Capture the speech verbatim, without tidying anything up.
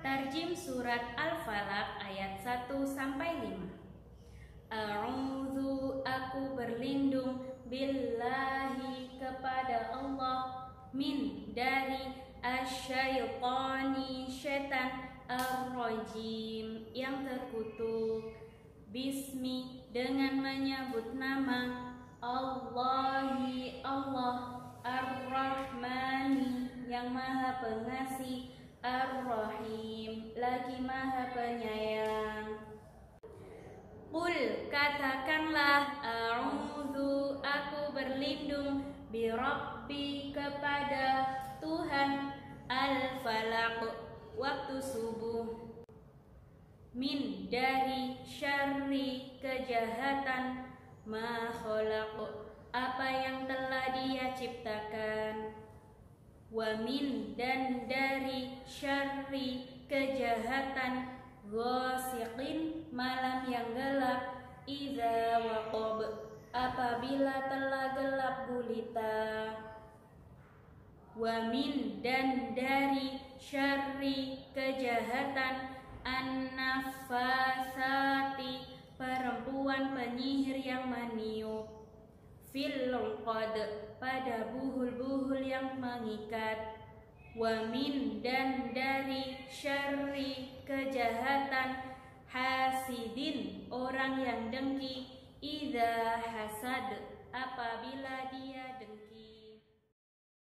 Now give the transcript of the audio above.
Tarjim surat Al-Falaq ayat satu sampai lima. A'udzu, aku berlindung, billahi, kepada Allah, min, dari, asyaitani, syaitan, ar-rajim, yang terkutuk. Bismi, dengan menyebut nama Allahi, Allah, ar-Rahmani, yang maha pengasih, ar-Rahim, lagi maha penyayang. Qul, katakanlah, a'udzu, aku berlindung, birabbi, kepada Tuhan, al-falaq, waktu subuh, min, dari, syarri, kejahatan, ma khalaq, apa yang telah Dia ciptakan, wa min, dan dari, syarri, kejahatan, ghasiqin, malam yang gelap, idza waqab, apabila telah gelap gulita, wa min, dan dari, syarri, kejahatan, an-nafasati, perempuan penyihir yang meniup, fil uqad, pada buhul-buhul yang mengikat, wa min, dan dari, syarri, kejahatan, hasidin, orang yang dengki, idza hasad, apabila dia dengki.